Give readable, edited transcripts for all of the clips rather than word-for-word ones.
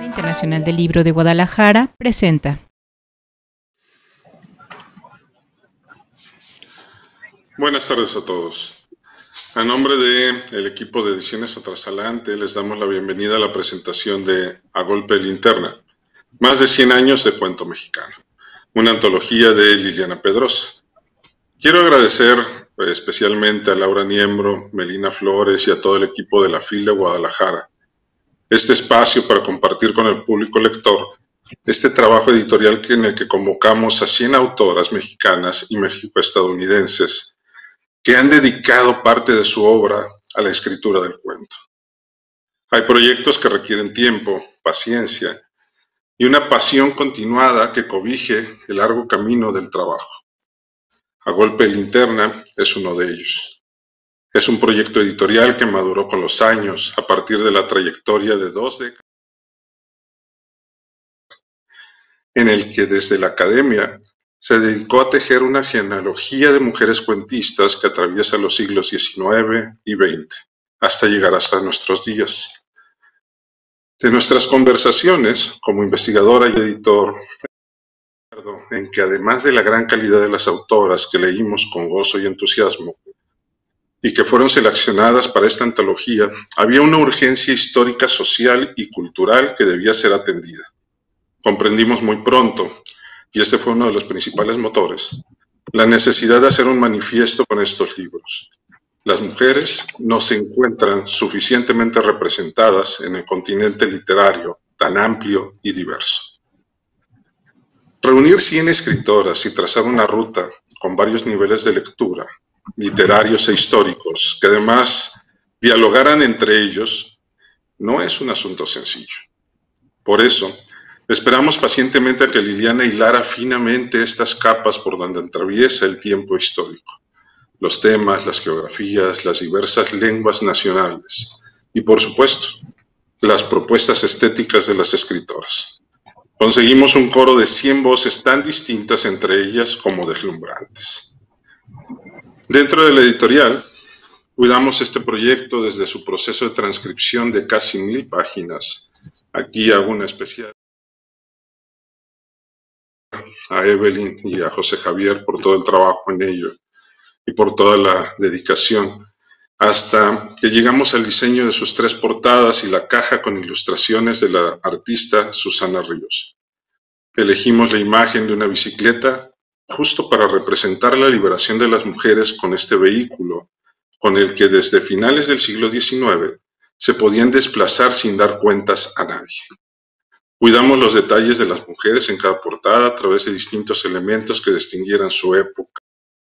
Internacional del Libro de Guadalajara presenta. Buenas tardes a todos. A nombre del equipo de Ediciones Atrasalante les damos la bienvenida a la presentación de A Golpe de Linterna, más de 100 años de cuento mexicano, una antología de Liliana Pedrosa. Quiero agradecer especialmente a Laura Niembro, Melina Flores y a todo el equipo de la FIL de Guadalajara este espacio para compartir con el público lector este trabajo editorial en el que convocamos a 100 autoras mexicanas y mexico-estadounidenses que han dedicado parte de su obra a la escritura del cuento. Hay proyectos que requieren tiempo, paciencia y una pasión continuada que cobije el largo camino del trabajo. A Golpe de Linterna es uno de ellos. Es un proyecto editorial que maduró con los años a partir de la trayectoria de 2 décadas en el que desde la academia se dedicó a tejer una genealogía de mujeres cuentistas que atraviesa los siglos XIX y XX, hasta llegar hasta nuestros días. De nuestras conversaciones, como investigadora y editor, en que además de la gran calidad de las autoras que leímos con gozo y entusiasmo, y que fueron seleccionadas para esta antología, había una urgencia histórica, social y cultural que debía ser atendida. Comprendimos muy pronto, y este fue uno de los principales motores, la necesidad de hacer un manifiesto con estos libros. Las mujeres no se encuentran suficientemente representadas en el continente literario tan amplio y diverso. Reunir 100 escritoras y trazar una ruta con varios niveles de lectura, literarios e históricos, que además dialogaran entre ellos, no es un asunto sencillo. Por eso, esperamos pacientemente a que Liliana hilara finamente estas capas por donde atraviesa el tiempo histórico, los temas, las geografías, las diversas lenguas nacionales y, por supuesto, las propuestas estéticas de las escritoras. Conseguimos un coro de 100 voces tan distintas entre ellas como deslumbrantes. Dentro de la editorial, cuidamos este proyecto desde su proceso de transcripción de casi 1000 páginas. Aquí hago una especial a Evelyn y a José Javier por todo el trabajo en ello y por toda la dedicación, hasta que llegamos al diseño de sus 3 portadas y la caja con ilustraciones de la artista Susana Ríos. Elegimos la imagen de una bicicleta justo para representar la liberación de las mujeres con este vehículo, con el que desde finales del siglo XIX se podían desplazar sin dar cuentas a nadie. Cuidamos los detalles de las mujeres en cada portada a través de distintos elementos que distinguieran su época.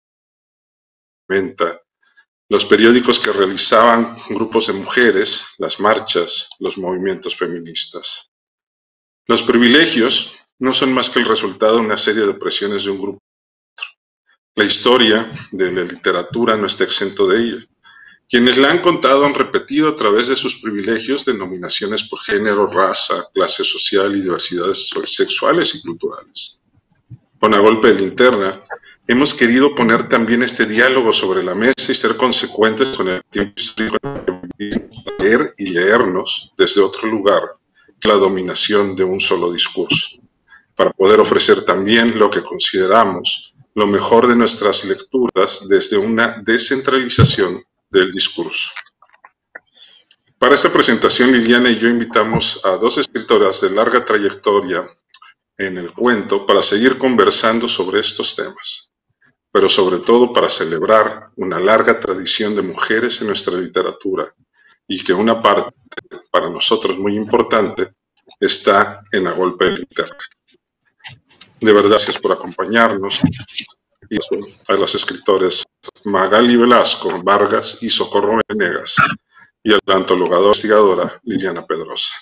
Los periódicos que realizaban grupos de mujeres, las marchas, los movimientos feministas. Los privilegios no son más que el resultado de una serie de opresiones de un grupo. La historia de la literatura no está exento de ella. Quienes la han contado han repetido a través de sus privilegios denominaciones por género, raza, clase social y diversidades sexuales y culturales. Con A Golpe de Linterna, hemos querido poner también este diálogo sobre la mesa y ser consecuentes con el tiempo histórico en que vivimos, leer y leernos desde otro lugar que la dominación de un solo discurso, para poder ofrecer también lo que consideramos lo mejor de nuestras lecturas desde una descentralización del discurso. Para esta presentación, Liliana y yo invitamos a 2 escritoras de larga trayectoria en el cuento para seguir conversando sobre estos temas, pero sobre todo para celebrar una larga tradición de mujeres en nuestra literatura y que una parte, para nosotros muy importante, está en A Golpe de Linterna. De verdad, gracias por acompañarnos y a los escritores Magali Velasco Vargas y Socorro Venegas y a la antologadora investigadora Liliana Pedrosa.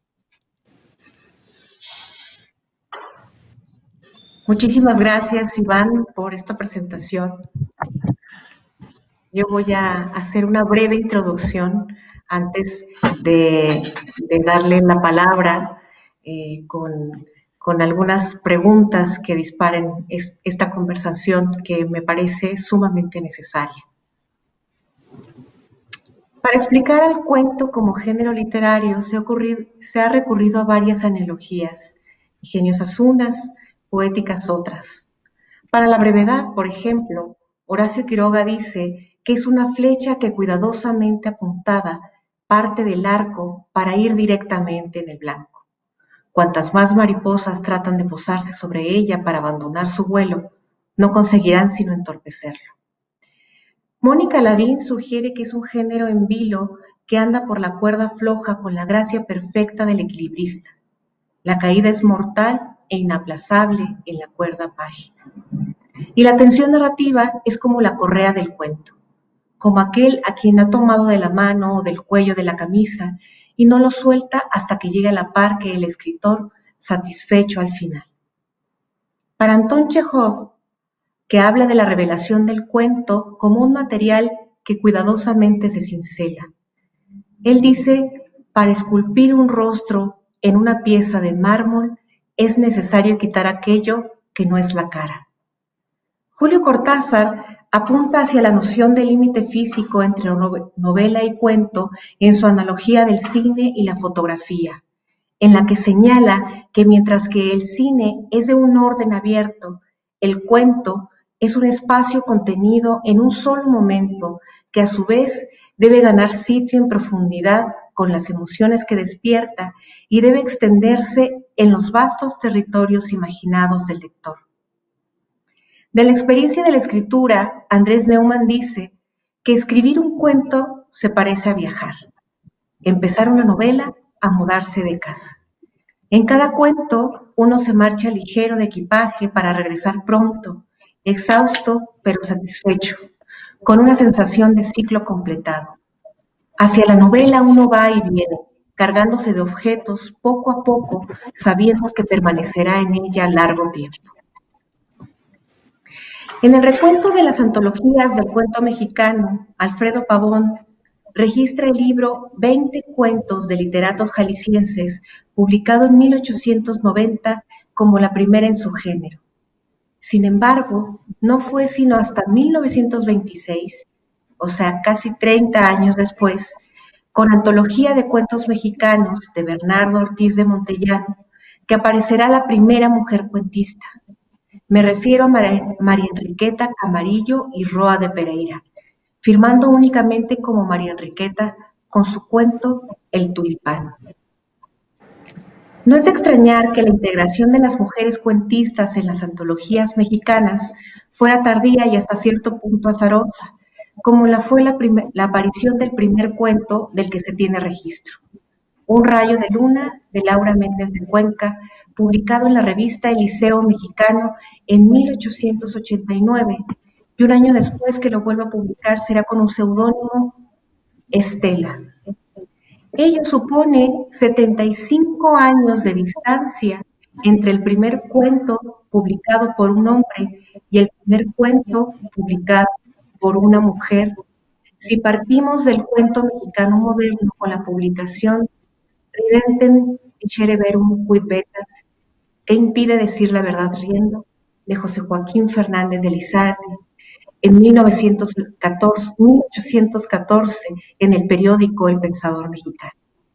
Muchísimas gracias, Iván, por esta presentación. Yo voy a hacer una breve introducción antes de darle la palabra con algunas preguntas que disparen esta conversación que me parece sumamente necesaria. Para explicar al cuento como género literario se ha recurrido a varias analogías, ingeniosas unas, poéticas otras. Para la brevedad, por ejemplo, Horacio Quiroga dice que es una flecha que cuidadosamente apuntada parte del arco para ir directamente en el blanco. Cuantas más mariposas tratan de posarse sobre ella para abandonar su vuelo, no conseguirán sino entorpecerlo. Mónica Lavín sugiere que es un género en vilo que anda por la cuerda floja con la gracia perfecta del equilibrista. La caída es mortal e inaplazable en la cuerda mágica. Y la tensión narrativa es como la correa del cuento, como aquel a quien ha tomado de la mano o del cuello de la camisa y no lo suelta hasta que llega a la par que el escritor, satisfecho al final. Para Anton Chejov, que habla de la revelación del cuento como un material que cuidadosamente se cincela. Él dice, para esculpir un rostro en una pieza de mármol es necesario quitar aquello que no es la cara. Julio Cortázar apunta hacia la noción de límite físico entre novela y cuento en su analogía del cine y la fotografía, en la que señala que mientras que el cine es de un orden abierto, el cuento es un espacio contenido en un solo momento que a su vez debe ganar sitio en profundidad con las emociones que despierta y debe extenderse en los vastos territorios imaginados del lector. De la experiencia de la escritura, Andrés Neumann dice que escribir un cuento se parece a viajar, empezar una novela a mudarse de casa. En cada cuento uno se marcha ligero de equipaje para regresar pronto, exhausto pero satisfecho, con una sensación de ciclo completado. Hacia la novela uno va y viene, cargándose de objetos poco a poco, sabiendo que permanecerá en ella largo tiempo. En el recuento de las antologías del cuento mexicano, Alfredo Pavón registra el libro 20 cuentos de literatos jaliscienses, publicado en 1890 como la primera en su género. Sin embargo, no fue sino hasta 1926, o sea, casi 30 años después, con Antología de Cuentos Mexicanos de Bernardo Ortiz de Montellano, que aparecerá la primera mujer cuentista. Me refiero a María Enriqueta Camarillo y Roa de Pereira, firmando únicamente como María Enriqueta con su cuento El Tulipán. No es de extrañar que la integración de las mujeres cuentistas en las antologías mexicanas fuera tardía y hasta cierto punto azarosa, como fue la aparición del primer cuento del que se tiene registro, Un rayo de luna, de Laura Méndez de Cuenca, publicado en la revista El Liceo Mexicano en 1889, y un año después que lo vuelva a publicar será con un seudónimo, Estela. Ello supone 75 años de distancia entre el primer cuento publicado por un hombre y el primer cuento publicado por una mujer. Si partimos del cuento mexicano moderno con la publicación Ridenten dicere verum quid vetat, ¿qué impide decir la verdad riendo?, de José Joaquín Fernández de Lizardi, en 1814 en el periódico El Pensador Mexicano.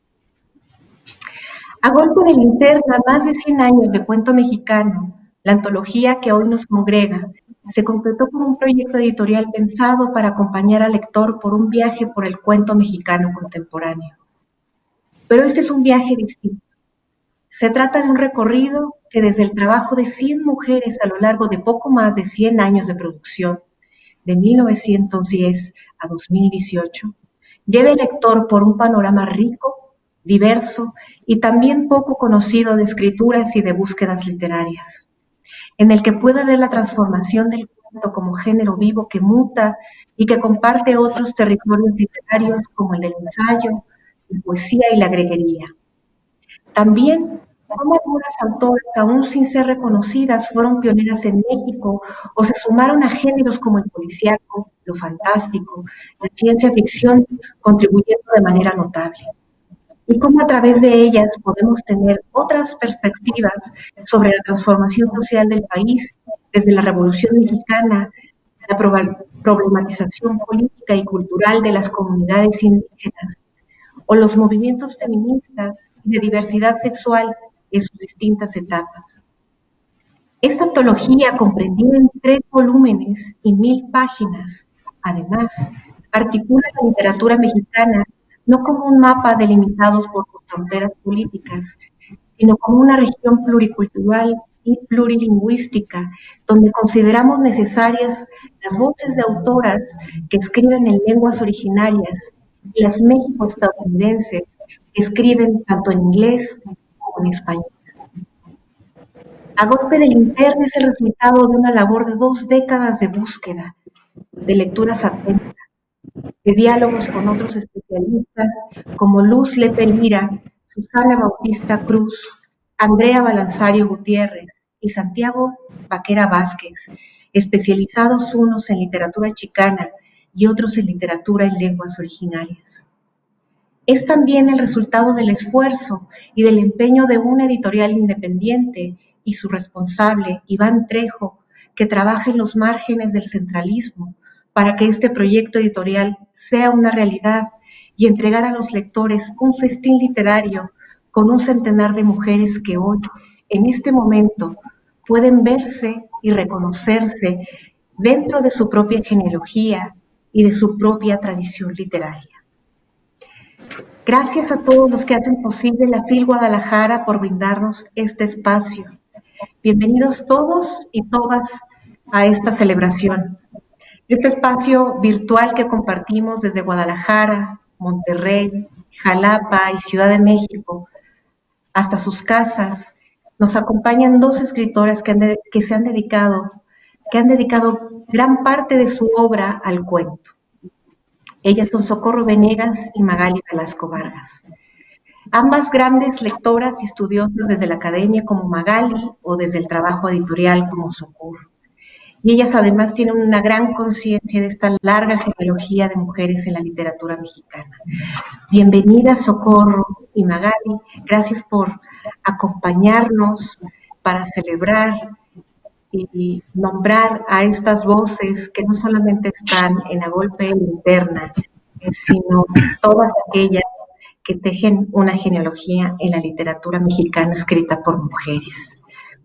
A golpe de linterna, más de 100 años de cuento mexicano, la antología que hoy nos congrega se completó con un proyecto editorial pensado para acompañar al lector por un viaje por el cuento mexicano contemporáneo. Pero este es un viaje distinto. Se trata de un recorrido que desde el trabajo de 100 mujeres a lo largo de poco más de 100 años de producción, de 1910 a 2018, lleva al lector por un panorama rico, diverso y también poco conocido de escrituras y de búsquedas literarias, en el que pueda ver la transformación del cuento como género vivo que muta y que comparte otros territorios literarios como el del ensayo, la poesía y la greguería. También cómo algunas autoras, aún sin ser reconocidas, fueron pioneras en México o se sumaron a géneros como el policíaco, lo fantástico, la ciencia ficción, contribuyendo de manera notable. Y cómo a través de ellas podemos tener otras perspectivas sobre la transformación social del país desde la Revolución Mexicana la problematización política y cultural de las comunidades indígenas o los movimientos feministas de diversidad sexual en sus distintas etapas. Esta antología, comprendida en 3 volúmenes y 1000 páginas, además, articula la literatura mexicana no como un mapa delimitados por sus fronteras políticas, sino como una región pluricultural y plurilingüística, donde consideramos necesarias las voces de autoras que escriben en lenguas originarias y las méxico-estadounidenses que escriben tanto en inglés como en español. A golpe de linterna es el resultado de una labor de 2 décadas de búsqueda, de lecturas atentas, de diálogos con otros especialistas como Luz Lepe Lira, Susana Bautista Cruz, Andrea Balanzario Gutiérrez y Santiago Vaquera Vázquez, especializados unos en literatura chicana y otros en literatura en lenguas originarias. Es también el resultado del esfuerzo y del empeño de una editorial independiente y su responsable, Iván Trejo, que trabaja en los márgenes del centralismo para que este proyecto editorial sea una realidad y entregar a los lectores un festín literario con un centenar de mujeres que hoy, en este momento, pueden verse y reconocerse dentro de su propia genealogía y de su propia tradición literaria. Gracias a todos los que hacen posible la FIL Guadalajara por brindarnos este espacio. Bienvenidos todos y todas a esta celebración. Este espacio virtual que compartimos desde Guadalajara, Monterrey, Jalapa y Ciudad de México hasta sus casas, nos acompañan 2 escritoras que han dedicado gran parte de su obra al cuento. Ellas son Socorro Venegas y Magali Velasco Vargas. Ambas grandes lectoras y estudiosas desde la academia como Magali o desde el trabajo editorial como Socorro. Y ellas además tienen una gran conciencia de esta larga genealogía de mujeres en la literatura mexicana. Bienvenidas Socorro y Magali, gracias por acompañarnos para celebrar y nombrar a estas voces que no solamente están en A Golpe de Linterna, sino todas aquellas que tejen una genealogía en la literatura mexicana escrita por mujeres.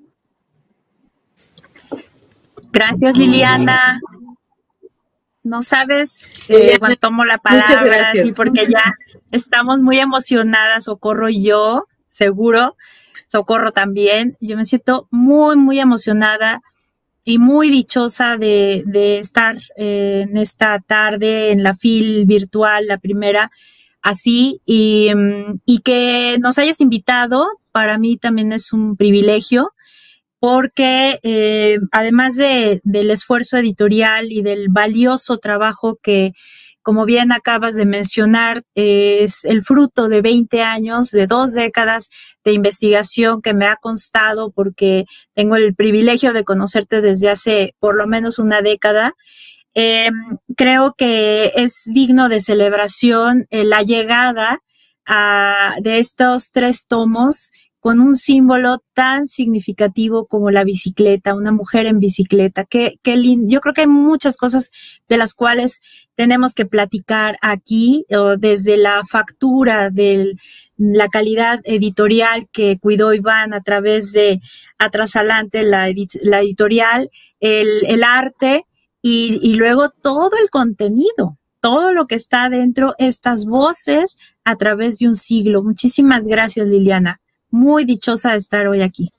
Gracias, Liliana. No sabes cuando tomo la palabra, muchas gracias. Sí, porque ya estamos muy emocionadas, Socorro y yo, seguro, Socorro también. Yo me siento muy, muy emocionada y muy dichosa de estar en esta tarde en la FIL virtual, la primera, así, y que nos hayas invitado, para mí también es un privilegio, porque además del esfuerzo editorial y del valioso trabajo que, como bien acabas de mencionar, es el fruto de 20 años, de 2 décadas de investigación que me ha constado porque tengo el privilegio de conocerte desde hace por lo menos una década. Creo que es digno de celebración la llegada de estos 3 tomos con un símbolo tan significativo como la bicicleta, una mujer en bicicleta. Qué lindo. Yo creo que hay muchas cosas de las cuales tenemos que platicar aquí, desde la factura de la calidad editorial que cuidó Iván a través de Atrasalante, la editorial, el arte y luego todo el contenido, todo lo que está dentro, estas voces a través de un siglo. Muchísimas gracias, Liliana. Muy dichosa de estar hoy aquí.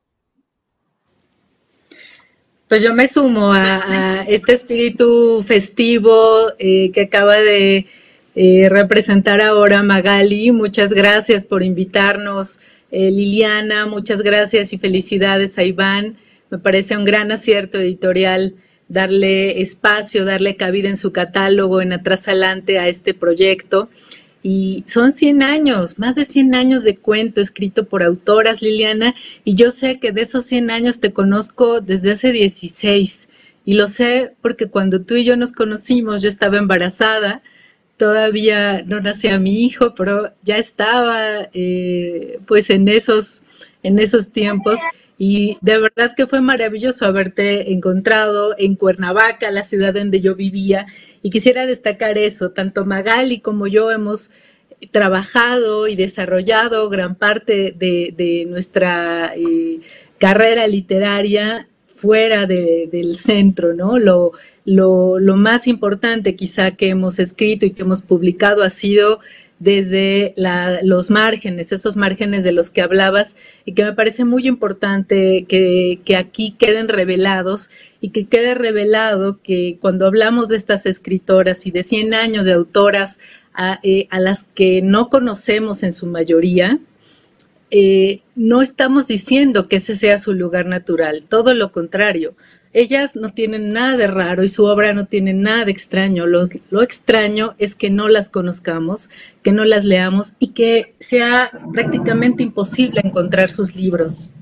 Pues yo me sumo a este espíritu festivo que acaba de representar ahora Magali. Muchas gracias por invitarnos, Liliana. Muchas gracias y felicidades a Iván. Me parece un gran acierto editorial darle espacio, darle cabida en su catálogo, en Atrasalante, a este proyecto. Y son 100 años, más de 100 años de cuento escrito por autoras, Liliana, y yo sé que de esos 100 años te conozco desde hace 16, y lo sé porque cuando tú y yo nos conocimos, yo estaba embarazada, todavía no nacía mi hijo, pero ya estaba pues en esos tiempos, Y de verdad que fue maravilloso haberte encontrado en Cuernavaca, la ciudad donde yo vivía, y quisiera destacar eso, tanto Magali como yo hemos trabajado y desarrollado gran parte de nuestra carrera literaria fuera del centro, ¿no? Lo más importante quizá que hemos escrito y que hemos publicado ha sido desde los márgenes, esos márgenes de los que hablabas, y que me parece muy importante que aquí queden revelados, y que quede revelado que cuando hablamos de estas escritoras y de 100 años de autoras a las que no conocemos en su mayoría, no estamos diciendo que ese sea su lugar natural, todo lo contrario. Ellas no tienen nada de raro y su obra no tiene nada de extraño. Lo extraño es que no las conozcamos, que no las leamos y que sea prácticamente imposible encontrar sus libros.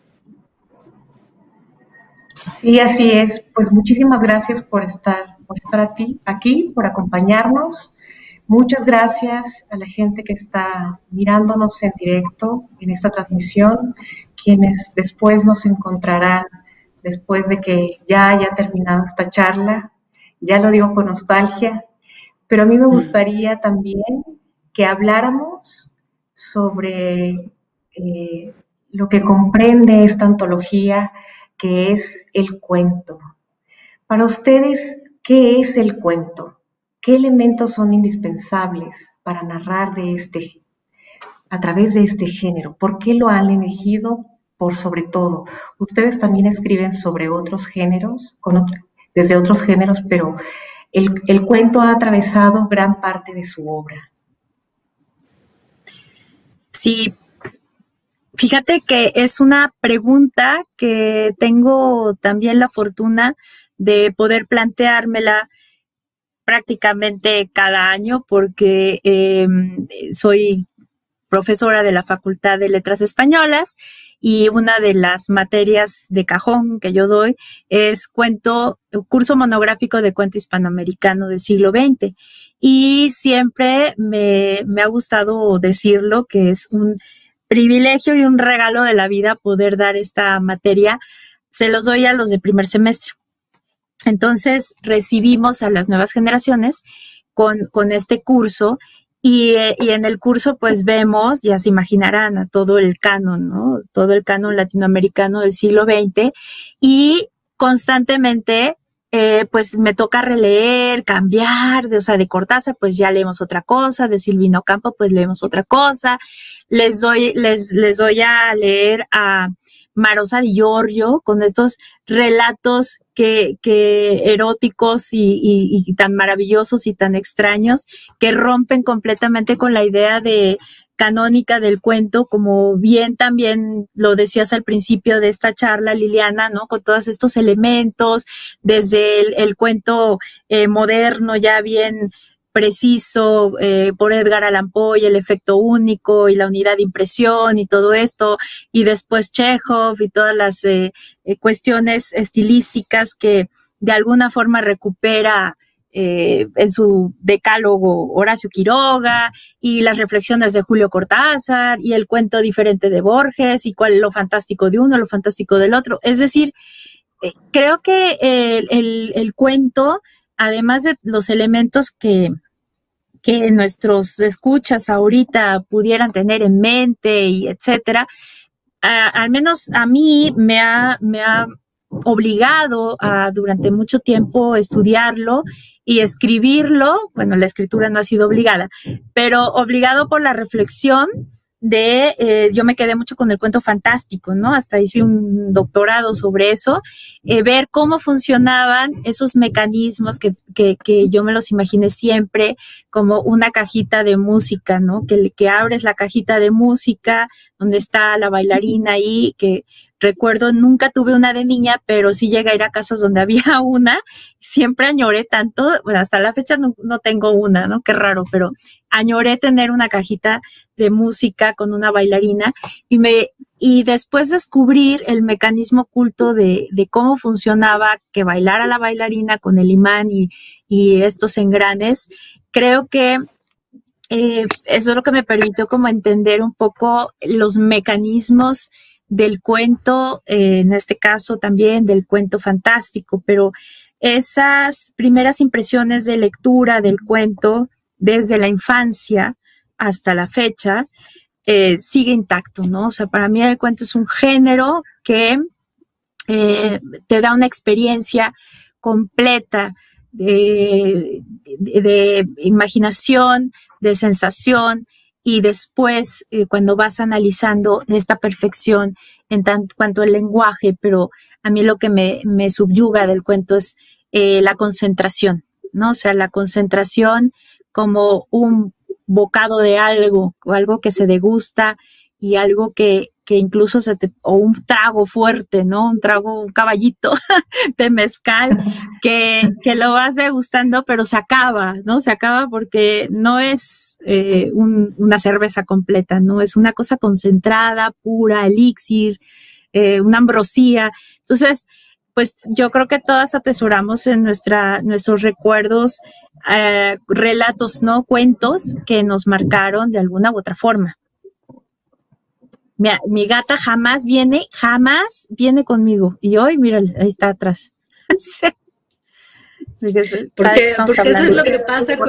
Sí, así es. Pues muchísimas gracias por estar aquí, por acompañarnos. Muchas gracias a la gente que está mirándonos en directo en esta transmisión, quienes después nos encontrarán después de que ya haya terminado esta charla. Ya lo digo con nostalgia, pero a mí me gustaría también que habláramos sobre lo que comprende esta antología, que es el cuento. Para ustedes, ¿qué es el cuento? ¿Qué elementos son indispensables para narrar a través de este género? ¿Por qué lo han elegido por sobre todo? Ustedes también escriben sobre otros géneros, desde otros géneros, pero el cuento ha atravesado gran parte de su obra. Sí, fíjate que es una pregunta que tengo también la fortuna de poder planteármela prácticamente cada año, porque soy profesora de la Facultad de Letras Españolas, y una de las materias de cajón que yo doy es curso monográfico de cuento hispanoamericano del siglo XX. Y siempre me ha gustado decirlo, que es un privilegio y un regalo de la vida poder dar esta materia. Se los doy a los de primer semestre. Entonces recibimos a las nuevas generaciones con este curso, y en el curso pues vemos, ya se imaginarán, a todo el canon, ¿no? Todo el canon latinoamericano del siglo XX, y constantemente pues me toca releer, cambiar, de Cortázar pues ya leemos otra cosa, de Silvino Campo pues leemos otra cosa, les doy a leer a Marosa Di Giorgio con estos relatos que eróticos y tan maravillosos y tan extraños, que rompen completamente con la idea canónica del cuento, como bien también lo decías al principio de esta charla, Liliana, ¿no? Con todos estos elementos, desde el cuento moderno, ya bien preciso, por Edgar Allan Poe, el efecto único y la unidad de impresión y todo esto, y después Chekhov y todas las cuestiones estilísticas que de alguna forma recupera en su decálogo Horacio Quiroga, y las reflexiones de Julio Cortázar, y el cuento diferente de Borges, y lo fantástico de uno, lo fantástico del otro. Es decir, creo que el cuento, además de los elementos que nuestros escuchas ahorita pudieran tener en mente y etcétera, al menos a mí me ha obligado a durante mucho tiempo estudiarlo y escribirlo. Bueno, la escritura no ha sido obligada, pero obligado por la reflexión yo me quedé mucho con el cuento fantástico, ¿no? Hasta hice un doctorado sobre eso, ver cómo funcionaban esos mecanismos que yo me los imaginé siempre como una cajita de música, ¿no? Que abres la cajita de música donde está la bailarina ahí, que recuerdo, nunca tuve una de niña, pero sí llegué a ir a casas donde había una. Siempre añoré tanto, bueno, hasta la fecha no tengo una, ¿no? Qué raro, pero añoré tener una cajita de música con una bailarina, y después descubrir el mecanismo oculto de cómo funcionaba que bailara la bailarina con el imán y estos engranes. Creo que eso es lo que me permitió como entender un poco los mecanismos del cuento, en este caso también del cuento fantástico, pero esas primeras impresiones de lectura del cuento desde la infancia hasta la fecha sigue intacto, ¿no? O sea, para mí el cuento es un género que te da una experiencia completa de imaginación, de sensación, y después cuando vas analizando esta perfección en cuanto al lenguaje, pero a mí lo que me subyuga del cuento es la concentración, ¿no? O sea, la concentración como un bocado de algo, o algo que se degusta y algo que incluso o un trago fuerte, ¿no? Un caballito de mezcal que lo vas degustando, pero se acaba, ¿no? Se acaba porque no es una cerveza completa, ¿no? Es una cosa concentrada, pura, elixir, una ambrosía. Entonces, pues yo creo que todas atesoramos en nuestros recuerdos relatos, ¿no? Cuentos que nos marcaron de alguna u otra forma. Mira, mi gata jamás viene conmigo. Y hoy, mira, ahí está atrás. Sí. Porque eso es lo que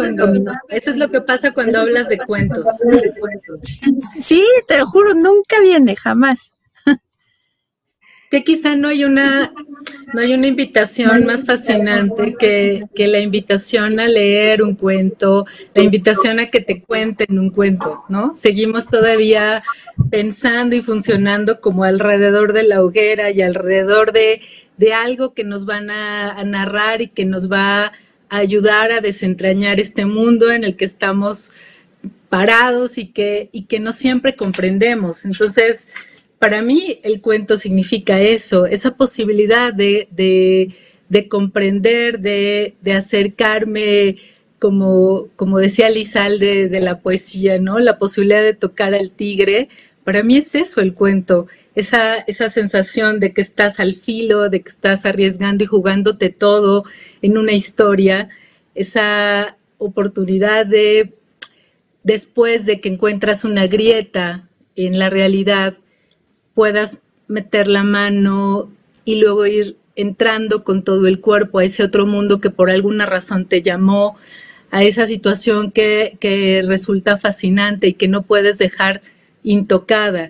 pasa cuando hablas de cuentos. Sí, te lo juro, nunca viene, jamás. Que quizá no hay una invitación más fascinante que la invitación a leer un cuento, la invitación a que te cuenten un cuento, ¿no? Seguimos todavía pensando y funcionando como alrededor de la hoguera y alrededor de algo que nos van a narrar y que nos va a ayudar a desentrañar este mundo en el que estamos parados y que no siempre comprendemos. Entonces, para mí el cuento significa eso, esa posibilidad de comprender, de acercarme, como decía Lizalde de la poesía, ¿no? La posibilidad de tocar al tigre. Para mí es eso el cuento, esa sensación de que estás al filo, de que estás arriesgando y jugándote todo en una historia, esa oportunidad de, después de que encuentras una grieta en la realidad, puedas meter la mano y luego ir entrando con todo el cuerpo a ese otro mundo que por alguna razón te llamó, a esa situación que resulta fascinante y que no puedes dejar intocada.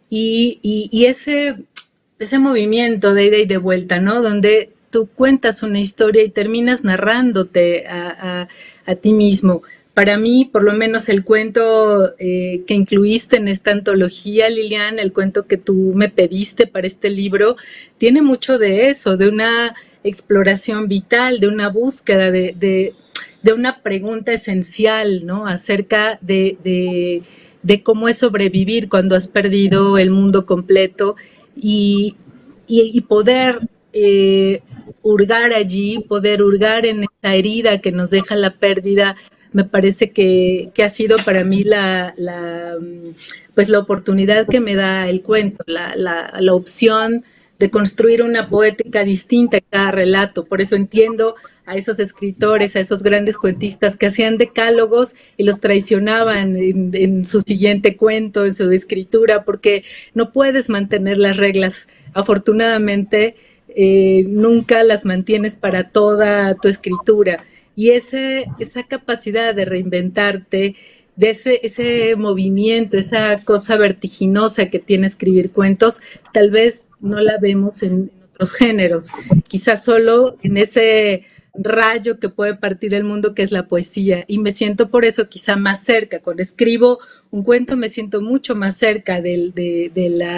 Y ese movimiento de ida y de vuelta, ¿no? Donde tú cuentas una historia y terminas narrándote a ti mismo. Para mí, por lo menos el cuento que incluiste en esta antología, Lilian, el cuento que tú me pediste para este libro, tiene mucho de eso, de una exploración vital, de una búsqueda, de una pregunta esencial, ¿no? Acerca de cómo es sobrevivir cuando has perdido el mundo completo y poder hurgar allí, poder hurgar en esta herida que nos deja la pérdida. Me parece que ha sido para mí la oportunidad que me da el cuento, la opción de construir una poética distinta en cada relato. Por eso entiendo a esos escritores, a esos grandes cuentistas que hacían decálogos y los traicionaban en su siguiente cuento, en su escritura, porque no puedes mantener las reglas. Afortunadamente, nunca las mantienes para toda tu escritura. Y esa capacidad de reinventarte, de ese movimiento, esa cosa vertiginosa que tiene escribir cuentos, tal vez no la vemos en otros géneros, quizás solo en ese rayo que puede partir el mundo que es la poesía, y me siento por eso quizá más cerca. Cuando escribo un cuento me siento mucho más cerca de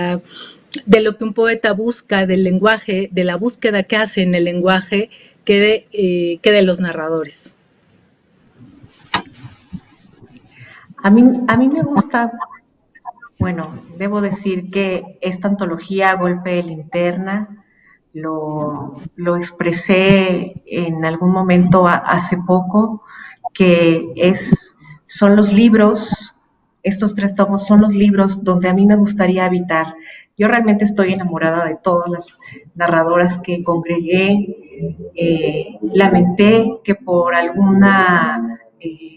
lo que un poeta busca, del lenguaje, de la búsqueda que hace en el lenguaje, que de los narradores. A mí me gusta, bueno, debo decir que esta antología Golpe de Linterna lo expresé en algún momento hace poco, que son los libros, estos 3 tomos son los libros donde a mí me gustaría habitar. Yo realmente estoy enamorada de todas las narradoras que congregué. Lamenté que por alguna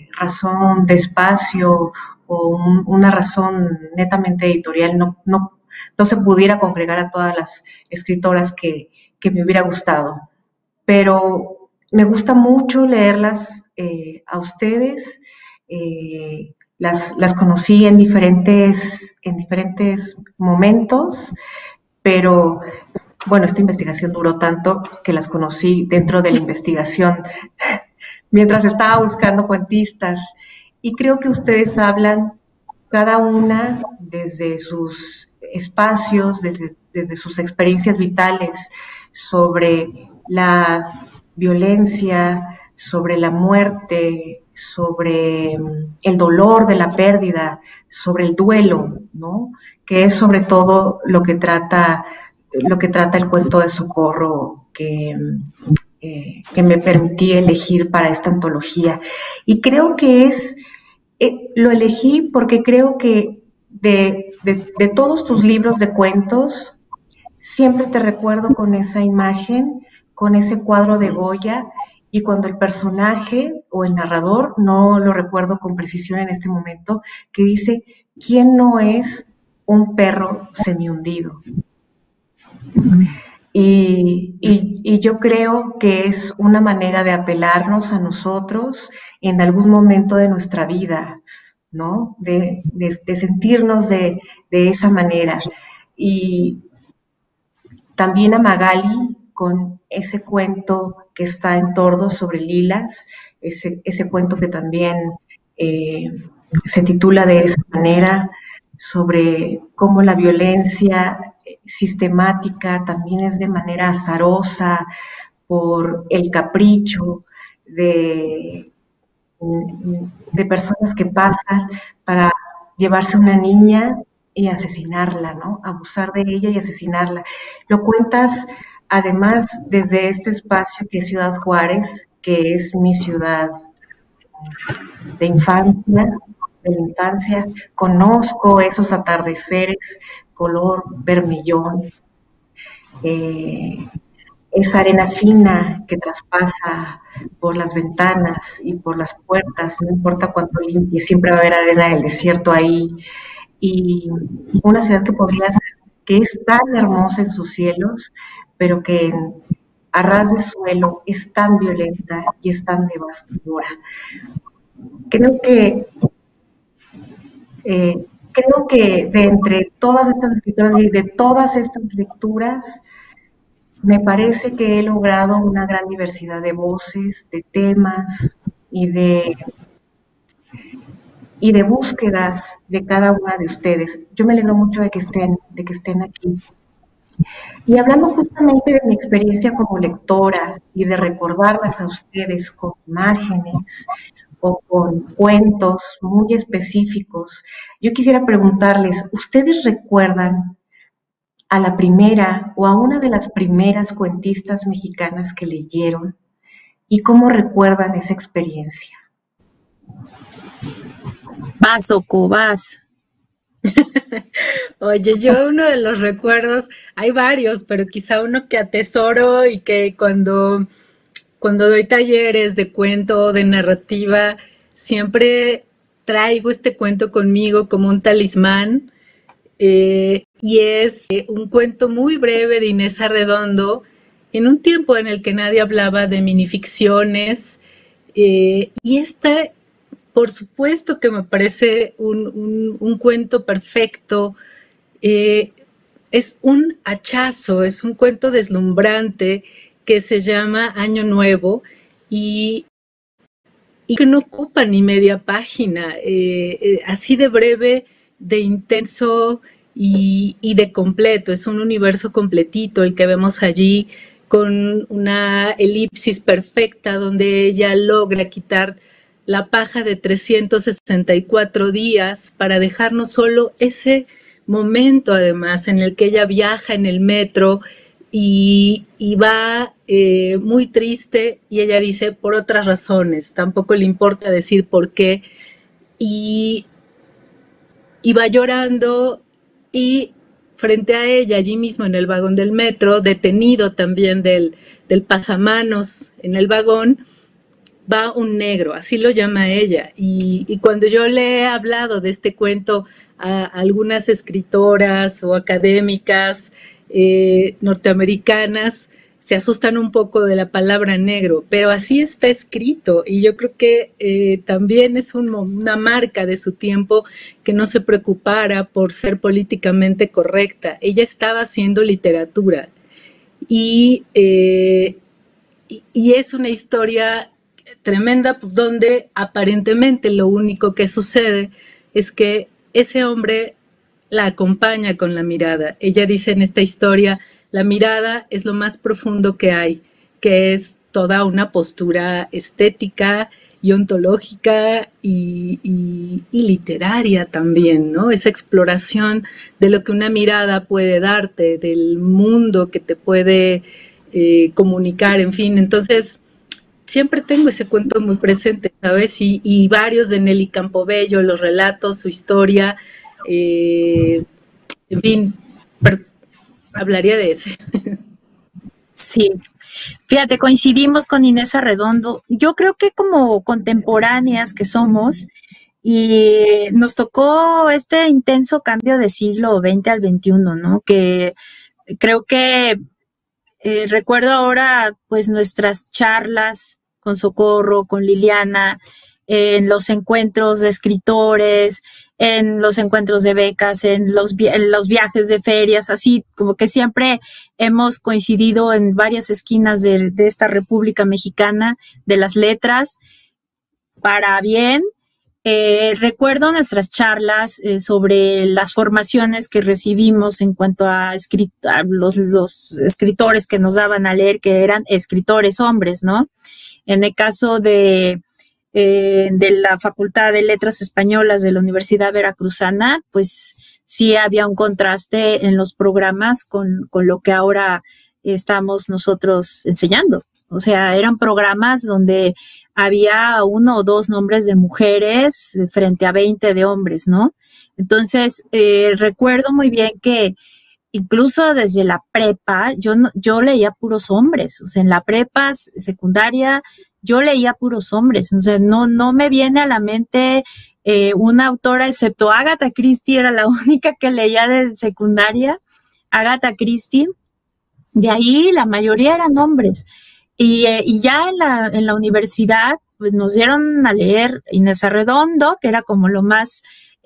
razón de espacio o una razón netamente editorial no no se pudiera congregar a todas las escritoras que me hubiera gustado. Pero me gusta mucho leerlas a ustedes. Las conocí en diferentes momentos, pero bueno, esta investigación duró tanto que las conocí dentro de la investigación mientras estaba buscando cuentistas. Y creo que ustedes hablan cada una desde sus espacios, desde sus experiencias vitales, sobre la violencia, sobre la muerte, sobre el dolor de la pérdida, sobre el duelo, ¿no? Que es sobre todo lo que trata el cuento de Socorro que me permití elegir para esta antología. Y creo que lo elegí porque creo que de todos tus libros de cuentos, siempre te recuerdo con esa imagen, con ese cuadro de Goya, y cuando el personaje o el narrador, no lo recuerdo con precisión en este momento, que dice, ¿quién no es un perro semihundido? Y yo creo que es una manera de apelarnos a nosotros en algún momento de nuestra vida, ¿no? De sentirnos de esa manera. Y también a Magali con ese cuento que está en Tordo sobre lilas, ese cuento que también se titula de esa manera, sobre cómo la violencia sistemática también es de manera azarosa por el capricho de personas que pasan para llevarse a una niña y asesinarla, ¿no? Abusar de ella y asesinarla. Lo cuentas además desde este espacio que es Ciudad Juárez, que es mi ciudad de la infancia, conozco esos atardeceres color vermillón, esa arena fina que traspasa por las ventanas y por las puertas, no importa cuánto limpie, siempre va a haber arena del desierto ahí, y una ciudad que es tan hermosa en sus cielos, pero que a ras de suelo es tan violenta y es tan devastadora. Creo que de entre todas estas escritoras y de todas estas lecturas, me parece que he logrado una gran diversidad de voces, de temas y de búsquedas de cada una de ustedes. Yo me alegro mucho de que estén aquí. Y hablando justamente de mi experiencia como lectora y de recordarlas a ustedes con imágenes o con cuentos muy específicos, yo quisiera preguntarles, ¿ustedes recuerdan a la primera o a una de las primeras cuentistas mexicanas que leyeron? ¿Y cómo recuerdan esa experiencia? Vas, Oco, vas. Oye, yo uno de los recuerdos, hay varios, pero quizá uno que atesoro y que cuando doy talleres de cuento o de narrativa, siempre traigo este cuento conmigo como un talismán, y es un cuento muy breve de Inés Arredondo, en un tiempo en el que nadie hablaba de minificciones, y por supuesto que me parece un cuento perfecto. Es un hachazo, es un cuento deslumbrante que se llama Año Nuevo y que no ocupa ni media página, así de breve, de intenso y de completo. Es un universo completito el que vemos allí, con una elipsis perfecta donde ella logra quitar la paja de 364 días para dejarnos solo ese momento, además, en el que ella viaja en el metro y va muy triste, y ella dice por otras razones, tampoco le importa decir por qué, y va llorando, y frente a ella, allí mismo en el vagón del metro, detenido también del pasamanos en el vagón, va un negro, así lo llama ella. Y cuando yo le he hablado de este cuento a algunas escritoras o académicas norteamericanas, se asustan un poco de la palabra negro, pero así está escrito, y yo creo que también es una marca de su tiempo que no se preocupara por ser políticamente correcta. Ella estaba haciendo literatura, y es una historia tremenda donde aparentemente lo único que sucede es que ese hombre la acompaña con la mirada. Ella dice en esta historia: la mirada es lo más profundo que hay, que es toda una postura estética y ontológica y literaria también, ¿no? Esa exploración de lo que una mirada puede darte, del mundo que te puede comunicar, en fin. Entonces, siempre tengo ese cuento muy presente, ¿sabes? Y varios de Nelly Campobello, los relatos, su historia, en fin, hablaría de ese. Sí, fíjate, coincidimos con Inés Arredondo. Yo creo que como contemporáneas que somos, y nos tocó este intenso cambio de siglo XX al XXI, ¿no? Que creo que recuerdo ahora pues nuestras charlas con Socorro, con Liliana, en los encuentros de escritores, en los encuentros de becas, en los viajes de ferias, así como que siempre hemos coincidido en varias esquinas de esta República Mexicana de las letras, para bien. Recuerdo nuestras charlas sobre las formaciones que recibimos en cuanto a los escritores que nos daban a leer, que eran escritores hombres, ¿no? En el caso de la Facultad de Letras Españolas de la Universidad Veracruzana, pues sí había un contraste en los programas con lo que ahora estamos nosotros enseñando. O sea, eran programas donde había 1 o 2 nombres de mujeres frente a 20 de hombres, ¿no? Entonces, recuerdo muy bien que incluso desde la prepa, yo leía puros hombres. O sea, en la prepa secundaria, yo leía puros hombres. O sea, no me viene a la mente una autora, excepto Agatha Christie, era la única que leía de secundaria, Agatha Christie. De ahí la mayoría eran hombres. Y ya en la universidad, pues nos dieron a leer Inés Arredondo, que era como lo más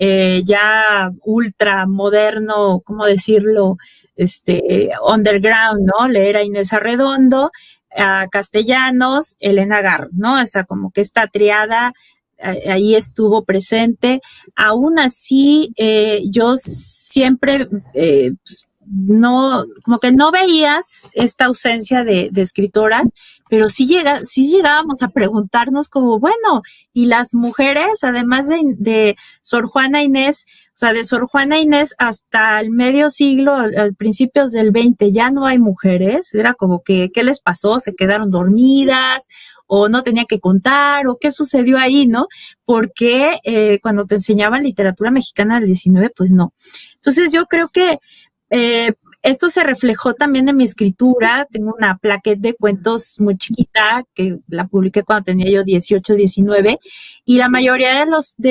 ya ultra moderno, ¿cómo decirlo? Underground, ¿no? Leer a Inés Arredondo, a Castellanos, Elena Garro, ¿no? O sea, como que esta triada ahí estuvo presente. Aún así, yo siempre pues, no, como que no veías esta ausencia de escritoras, pero sí llegábamos a preguntarnos como, bueno, y las mujeres, además de Sor Juana Inés, o sea, de Sor Juana Inés hasta el medio siglo, al principios del 20, ya no hay mujeres. Era como que, ¿qué les pasó? ¿Se quedaron dormidas? ¿O no tenía que contar? ¿O qué sucedió ahí, no? Porque cuando te enseñaban literatura mexicana del 19, pues no. Entonces yo creo que esto se reflejó también en mi escritura. Tengo una plaqueta de cuentos muy chiquita que la publiqué cuando tenía yo 18, 19, y la mayoría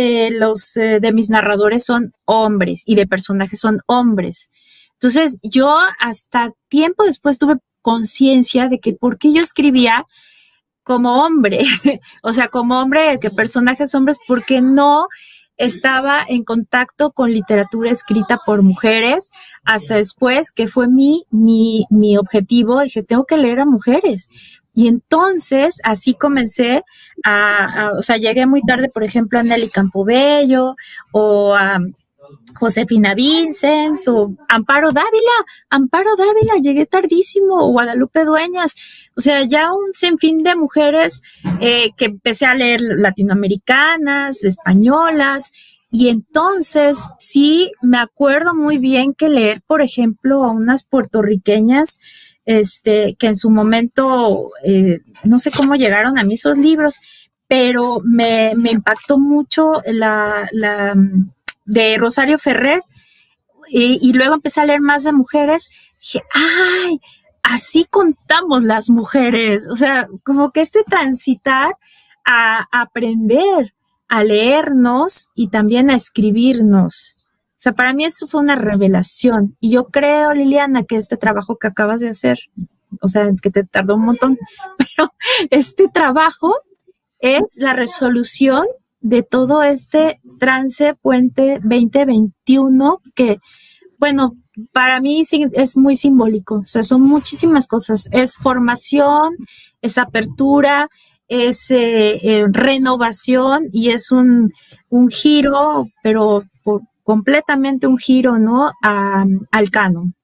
de mis narradores son hombres y de personajes son hombres. Entonces yo hasta tiempo después tuve conciencia de que por qué yo escribía como hombre, o sea, como hombre, que personajes hombres, porque no estaba en contacto con literatura escrita por mujeres, hasta después que fue mi objetivo. Dije, tengo que leer a mujeres. Y entonces así comencé o sea, llegué muy tarde, por ejemplo, a Nelly Campobello, o a Josefina Vicens, o Amparo Dávila, llegué tardísimo, o Guadalupe Dueñas. O sea, ya un sinfín de mujeres que empecé a leer latinoamericanas, españolas, y entonces sí me acuerdo muy bien que leer, por ejemplo, a unas puertorriqueñas que en su momento, no sé cómo llegaron a mí esos libros, pero me impactó mucho la de Rosario Ferrer, y luego empecé a leer más de mujeres. Dije, ¡ay! Así contamos las mujeres. O sea, como que transitar a aprender a leernos y también a escribirnos. O sea, para mí eso fue una revelación. Y yo creo, Liliana, que este trabajo que acabas de hacer, o sea, que te tardó un montón, pero este trabajo es la resolución de todo este trance puente 2021 que, bueno, para mí es muy simbólico. O sea, son muchísimas cosas. Es formación, es apertura, es renovación y es un giro, pero completamente un giro, ¿no? Al canon.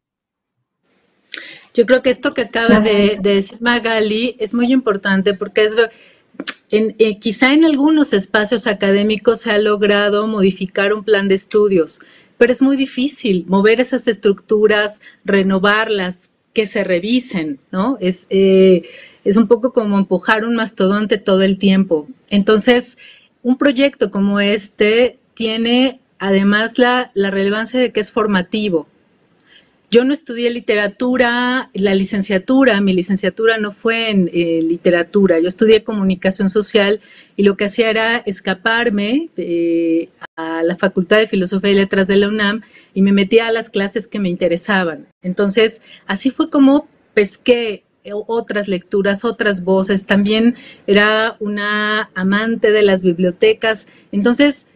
Yo creo que esto que acaba de decir Magali es muy importante porque quizá en algunos espacios académicos se ha logrado modificar un plan de estudios, pero es muy difícil mover esas estructuras, renovarlas, que se revisen, ¿no? Es un poco como empujar un mastodonte todo el tiempo. Entonces, un proyecto como este tiene además la relevancia de que es formativo. Yo no estudié literatura, mi licenciatura no fue en literatura, yo estudié comunicación social y lo que hacía era escaparme a la Facultad de Filosofía y Letras de la UNAM y me metía a las clases que me interesaban. Entonces, así fue como pesqué otras lecturas, otras voces. También era una amante de las bibliotecas. Entonces,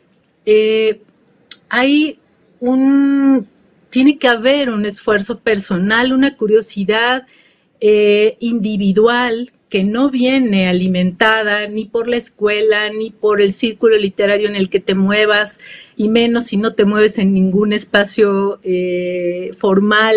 tiene que haber un esfuerzo personal, una curiosidad individual que no viene alimentada ni por la escuela, ni por el círculo literario en el que te muevas, y menos si no te mueves en ningún espacio formal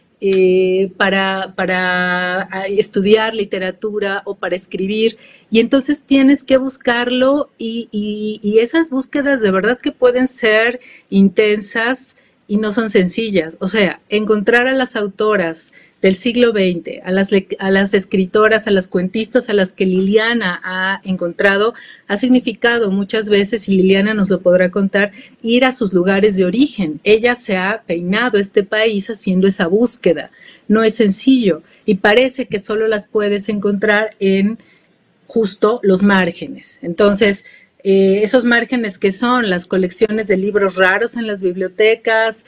para estudiar literatura o para escribir. Y entonces tienes que buscarlo y esas búsquedas de verdad que pueden ser intensas y no son sencillas. O sea, encontrar a las autoras del siglo XX, a las escritoras, a las cuentistas a las que Liliana ha encontrado, ha significado muchas veces, y Liliana nos lo podrá contar, ir a sus lugares de origen. Ella se ha peinado este país haciendo esa búsqueda. No es sencillo y parece que solo las puedes encontrar en justo los márgenes. Entonces, esos márgenes que son las colecciones de libros raros en las bibliotecas,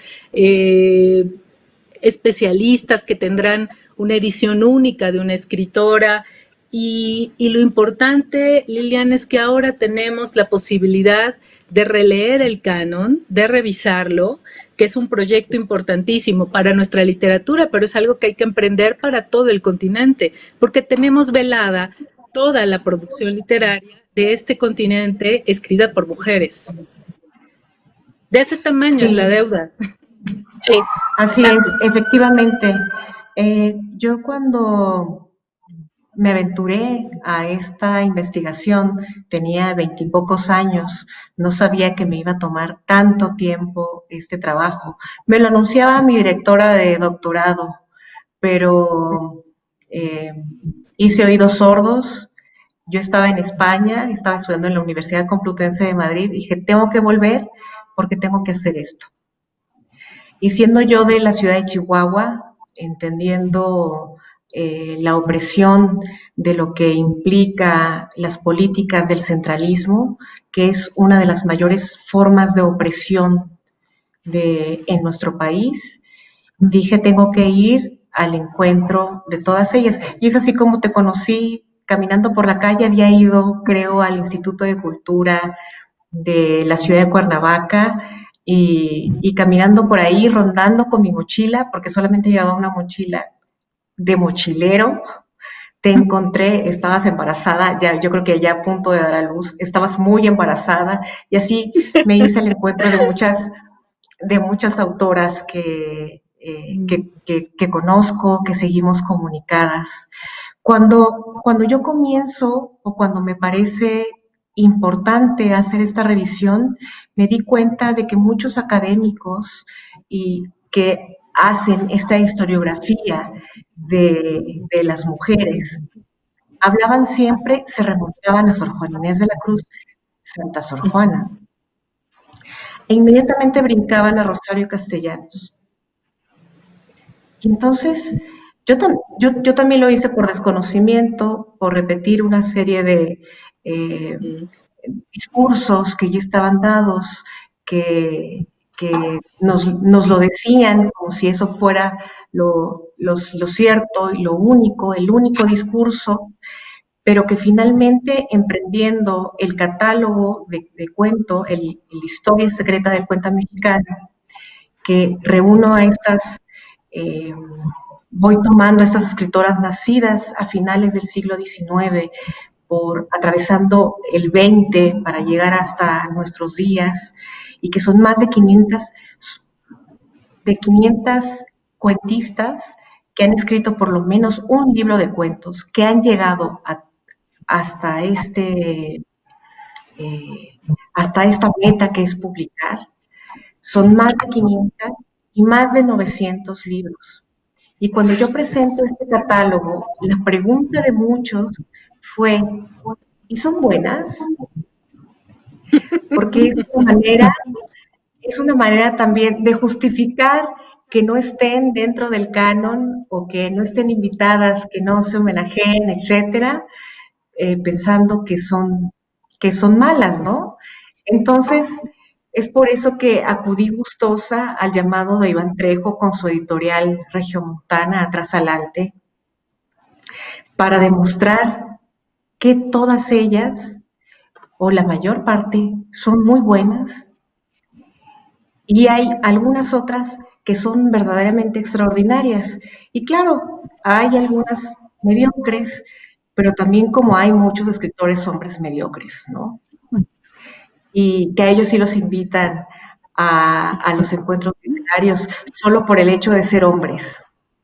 especialistas que tendrán una edición única de una escritora, y lo importante, Liliana, es que ahora tenemos la posibilidad de releer el canon, de revisarlo, que es un proyecto importantísimo para nuestra literatura, pero es algo que hay que emprender para todo el continente, porque tenemos velada toda la producción literaria de este continente escrita por mujeres. De ese tamaño sí es la deuda. Sí. Así es, efectivamente. Yo cuando me aventuré a esta investigación tenía 20 y pocos años, no sabía que me iba a tomar tanto tiempo este trabajo. Me lo anunciaba mi directora de doctorado, pero hice oídos sordos. Yo estaba en España, estaba estudiando en la Universidad Complutense de Madrid, y dije, tengo que volver porque tengo que hacer esto. Y siendo yo de la ciudad de Chihuahua, entendiendo la opresión de lo que implica las políticas del centralismo, que es una de las mayores formas de opresión en nuestro país, dije, tengo que ir al encuentro de todas ellas. Y es así como te conocí. Caminando por la calle, había ido, creo, al Instituto de Cultura de la ciudad de Cuernavaca, y caminando por ahí, rondando con mi mochila, porque solamente llevaba una mochila de mochilero, te encontré, estabas embarazada, ya, yo creo que ya a punto de dar a luz, estabas muy embarazada, y así me hice el encuentro de muchas autoras que conozco, que seguimos comunicadas. Cuando yo comienzo, o cuando me parece importante hacer esta revisión, me di cuenta de que muchos académicos que hacen esta historiografía de las mujeres hablaban siempre, se remontaban a Sor Juana Inés de la Cruz, Santa Sor Juana, e inmediatamente brincaban a Rosario Castellanos. Y entonces Yo también lo hice por desconocimiento, por repetir una serie de discursos que ya estaban dados, que nos lo decían como si eso fuera lo cierto y lo único, el único discurso, pero que finalmente emprendiendo el catálogo de cuento, la historia secreta del cuento mexicano, que reúno a estas, voy tomando a estas escritoras nacidas a finales del siglo XIX, atravesando el XX para llegar hasta nuestros días, y que son más de 500 cuentistas que han escrito por lo menos un libro de cuentos, que han llegado hasta esta meta que es publicar. Son más de 500 y más de 900 libros. Y cuando yo presento este catálogo, la pregunta de muchos fue, ¿y son buenas? Porque es una manera también de justificar que no estén dentro del canon o que no estén invitadas, que no se homenajeen, etcétera, pensando que son malas, ¿no? Entonces, es por eso que acudí gustosa al llamado de Iván Trejo con su editorial Regiomontana Atrás Adelante, para demostrar que todas ellas, o la mayor parte, son muy buenas, y hay algunas otras que son verdaderamente extraordinarias. Y claro, hay algunas mediocres, pero también como hay muchos escritores hombres mediocres, ¿no? Y que a ellos sí los invitan a los encuentros literarios solo por el hecho de ser hombres.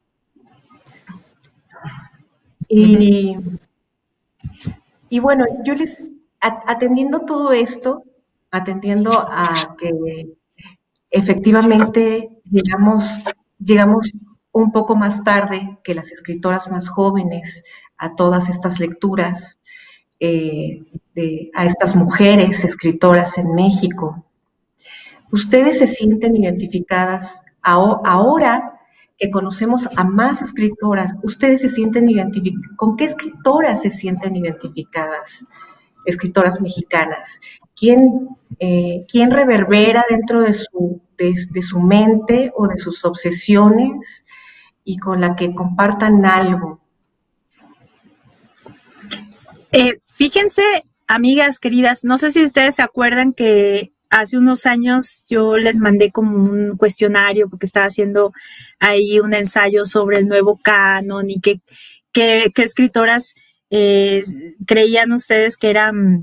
Y bueno, yo atendiendo todo esto, atendiendo a que efectivamente llegamos un poco más tarde que las escritoras más jóvenes a todas estas lecturas, a estas mujeres escritoras en México. ¿Ustedes se sienten identificadas ahora que conocemos a más escritoras? ¿Ustedes se sienten identificadas? ¿Con qué escritoras se sienten identificadas? Escritoras mexicanas. ¿Quién reverbera dentro de su mente o de sus obsesiones y con la que compartan algo? Fíjense, amigas queridas, no sé si ustedes se acuerdan que hace unos años yo les mandé como un cuestionario porque estaba haciendo ahí un ensayo sobre el nuevo canon y qué escritoras creían ustedes que eran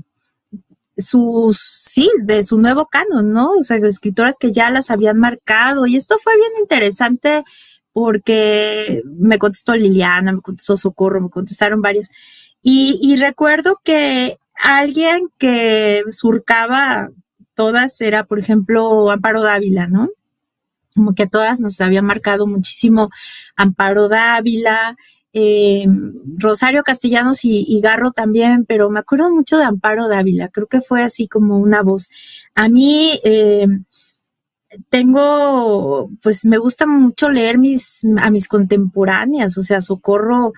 de su nuevo canon, ¿no? O sea, escritoras que ya las habían marcado, y esto fue bien interesante porque me contestó Liliana, me contestó Socorro, me contestaron varias, y recuerdo que alguien que surcaba todas era, por ejemplo, Amparo Dávila, ¿no? Como que todas nos habían marcado muchísimo Amparo Dávila, Rosario Castellanos y Garro también, pero me acuerdo mucho de Amparo Dávila, creo que fue así como una voz. A mí pues me gusta mucho leer a mis contemporáneas, o sea, a Socorro,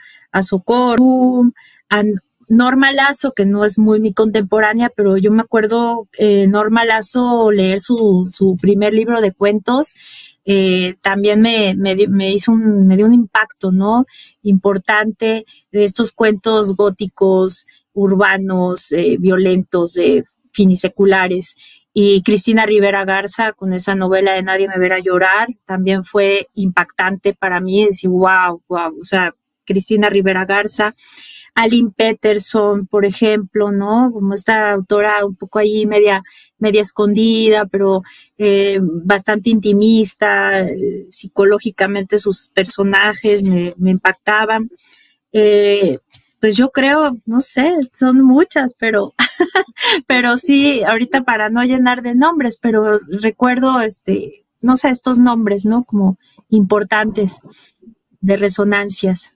a Norma Lazo, que no es muy mi contemporánea, pero yo me acuerdo Norma Lazo leer su primer libro de cuentos, también me dio un impacto, ¿no? Importante, de estos cuentos góticos, urbanos, violentos, finiseculares. Y Cristina Rivera Garza, con esa novela de Nadie me verá llorar, también fue impactante para mí, decir, wow, o sea, Cristina Rivera Garza. Aline Peterson, por ejemplo, ¿no? Como esta autora un poco ahí media escondida, pero bastante intimista, psicológicamente sus personajes me impactaban. Pues yo creo, no sé, son muchas, pero sí, ahorita para no llenar de nombres, pero recuerdo, no sé, estos nombres, ¿no? Como importantes, de resonancias.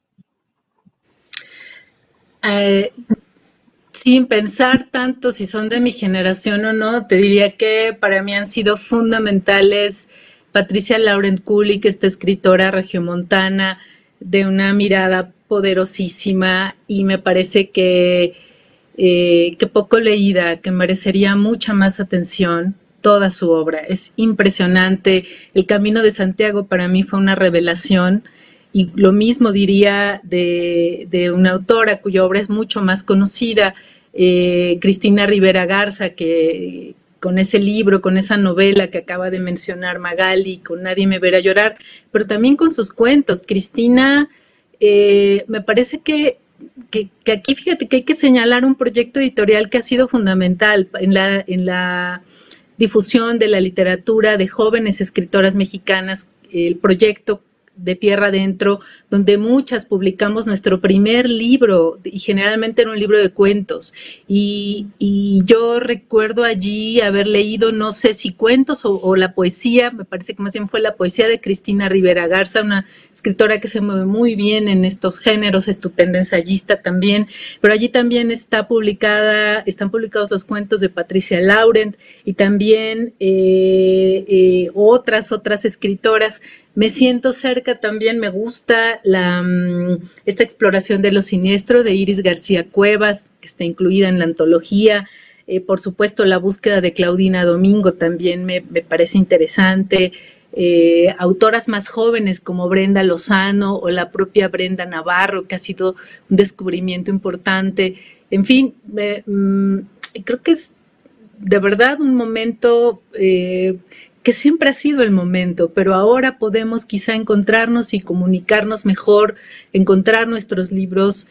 Sin pensar tanto si son de mi generación o no, te diría que para mí han sido fundamentales Patricia Laurent Kulik, esta escritora regiomontana, mirada poderosísima, y me parece que poco leída, que merecería mucha más atención toda su obra. Es impresionante. El Camino de Santiago para mí fue una revelación, y lo mismo diría de una autora cuya obra es mucho más conocida, Cristina Rivera Garza, que con ese libro, con esa novela que acaba de mencionar Magali, con Nadie me verá llorar, pero también con sus cuentos. Cristina, me parece que aquí, fíjate que hay que señalar un proyecto editorial que ha sido fundamental en la difusión de la literatura de jóvenes escritoras mexicanas, el proyecto de Tierra Adentro, donde muchas publicamos nuestro primer libro, y generalmente era un libro de cuentos, y yo recuerdo allí haber leído, no sé si cuentos o la poesía, me parece que más bien fue la poesía de Cristina Rivera Garza, una escritora que se mueve muy bien en estos géneros, estupenda ensayista también, pero allí también están publicados los cuentos de Patricia Laurent, y también otras escritoras. Me siento cerca también, me gusta esta exploración de lo siniestro de Iris García Cuevas, que está incluida en la antología. Por supuesto, la búsqueda de Claudina Domingo también me parece interesante. Autoras más jóvenes como Brenda Lozano o la propia Brenda Navarro, que ha sido un descubrimiento importante. En fin, creo que es de verdad un momento que siempre ha sido el momento, pero ahora podemos quizá encontrarnos y comunicarnos mejor, encontrar nuestros libros,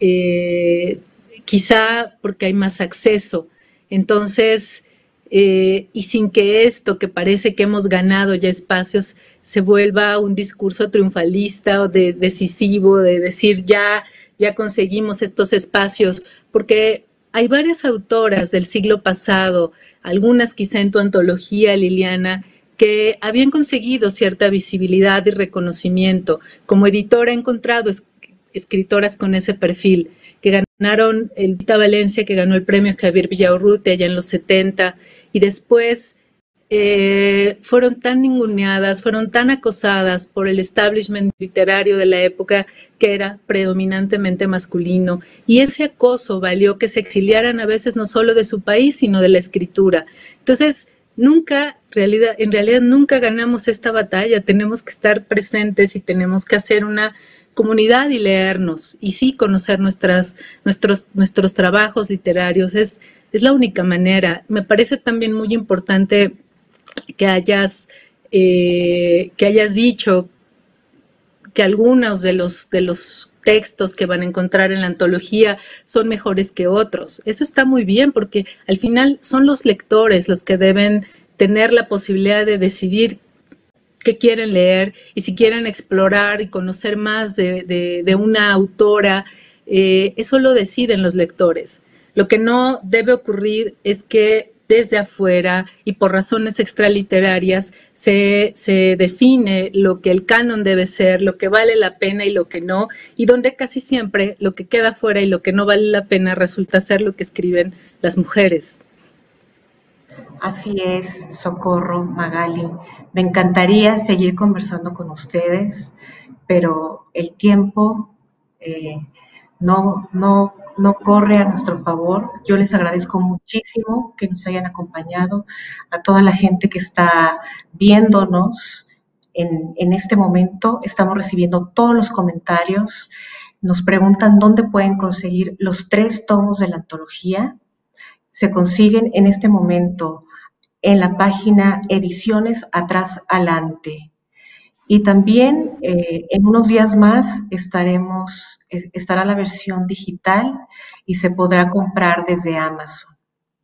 quizá porque hay más acceso. Entonces, y sin que esto, que parece que hemos ganado ya espacios, se vuelva un discurso triunfalista o decisivo, de decir ya conseguimos estos espacios, porque hay varias autoras del siglo pasado, algunas quizá en tu antología, Liliana, que habían conseguido cierta visibilidad y reconocimiento. Como editora he encontrado escritoras con ese perfil, que ganaron, Elvita Valencia, que ganó el premio Javier Villaurrutia allá en los 70, y después fueron tan ninguneadas, fueron tan acosadas por el establishment literario de la época, que era predominantemente masculino, y ese acoso valió que se exiliaran a veces no solo de su país, sino de la escritura. Entonces, en realidad nunca ganamos esta batalla. Tenemos que estar presentes y tenemos que hacer una comunidad y leernos, y sí conocer nuestros trabajos literarios. Es la única manera. Me parece también muy importante que hayas dicho que algunos de los textos que van a encontrar en la antología son mejores que otros. Eso está muy bien, porque al final son los lectores los que deben tener la posibilidad de decidir qué quieren leer, y si quieren explorar y conocer más de una autora, eso lo deciden los lectores. Lo que no debe ocurrir es que desde afuera y por razones extraliterarias se define lo que el canon debe ser, lo que vale la pena y lo que no, y donde casi siempre lo que queda fuera y lo que no vale la pena resulta ser lo que escriben las mujeres. Así es, Socorro, Magali. Me encantaría seguir conversando con ustedes, pero el tiempo no corre a nuestro favor. Yo les agradezco muchísimo que nos hayan acompañado, a toda la gente que está viéndonos en este momento. Estamos recibiendo todos los comentarios. Nos preguntan dónde pueden conseguir los 3 tomos de la antología. Se consiguen en este momento en la página Ediciones Atrás Alante. Y también en unos días más estará la versión digital y se podrá comprar desde Amazon.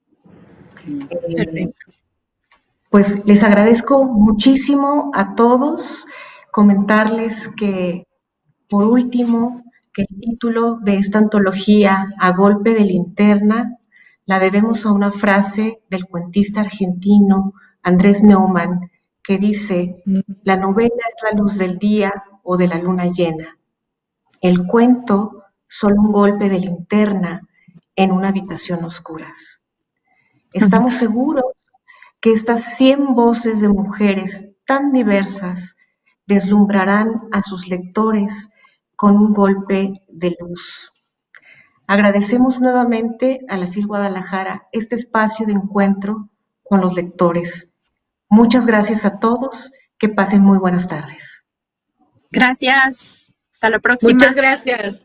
Pues les agradezco muchísimo a todos. Comentarles que, por último, que el título de esta antología, A Golpe de Linterna, la debemos a una frase del cuentista argentino Andrés Neumann, que dice: la novela es la luz del día o de la luna llena. El cuento, solo un golpe de linterna en una habitación oscuras. Estamos seguros que estas 100 voces de mujeres tan diversas deslumbrarán a sus lectores con un golpe de luz. Agradecemos nuevamente a la FIL Guadalajara este espacio de encuentro con los lectores. Muchas gracias a todos, que pasen muy buenas tardes. Gracias, hasta la próxima. Muchas gracias.